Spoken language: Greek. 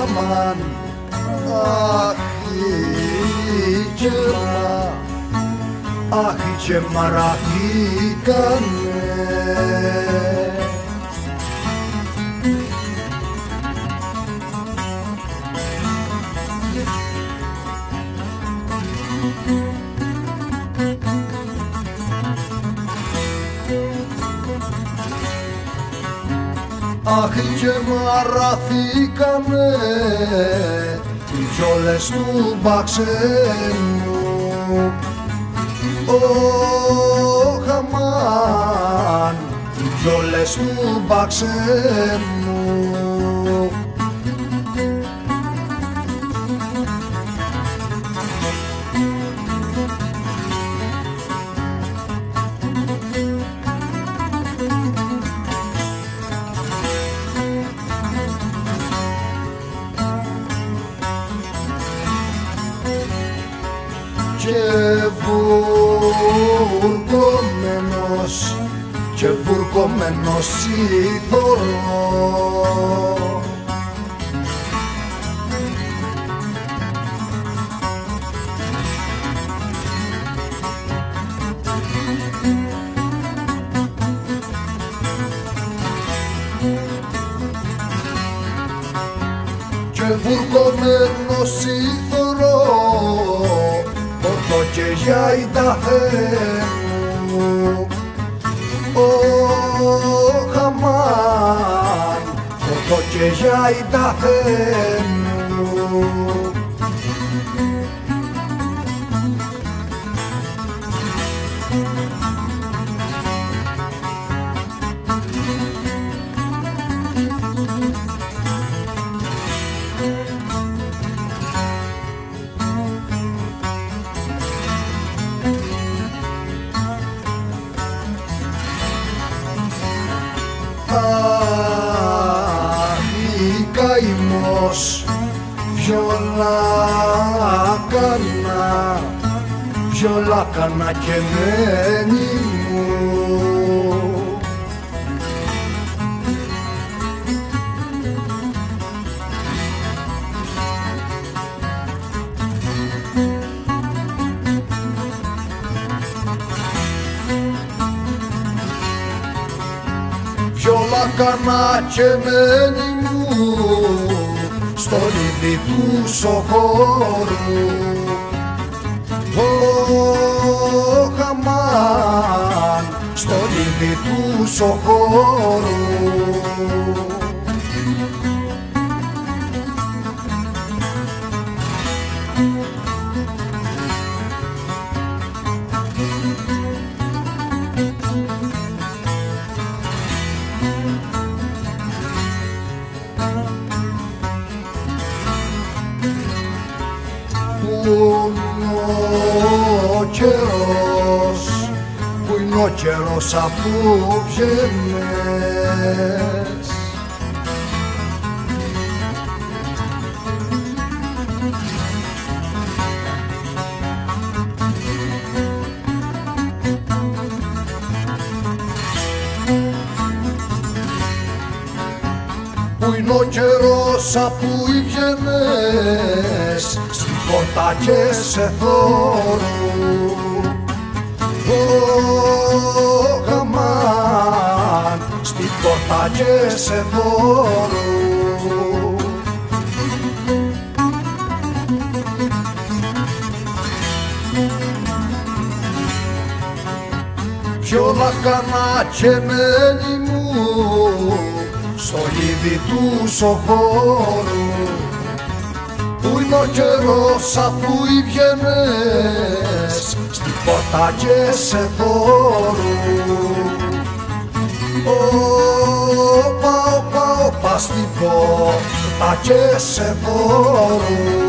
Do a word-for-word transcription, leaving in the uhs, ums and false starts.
χαμάν, αχ η γεμά, αχ η γεμά ραχήκανε. Αχ και μαραθήκανε οι πιόλες του Μπαξένου. Ω χαμάν, οι πιόλες του Μπαξένου. Και βουρκωμένος, και βουρκωμένος ήθωρο. Και βουρκωμένος ήθωρο, και για η ταχέμου. Ω χαμάν, το και για η ταχέμου. Καημός, βιολάκανα, βιολάκανα και μένη μου. Βιολάκανα και μένη μου στο λίδι του σοχώρου. Ω χαμάν, στο λίδι του σοχώρου. Πού είναι ο καιρός, πού είναι ο καιρός αφού βγαίνες. Πού είναι ο καιρός αφού βγαίνες, στην πόρτα και σε θόρου. Ω χαμάν, στην πόρτα και σε θόρου. Βιολάκανα και μένη μου στο λίδι του σοχώρου. Πού είναι ο καιρός αφού βγαίνες, στην πόρτα και σε θόρου. Όπα, όπα, όπα, στην πόρτα και σε θόρου.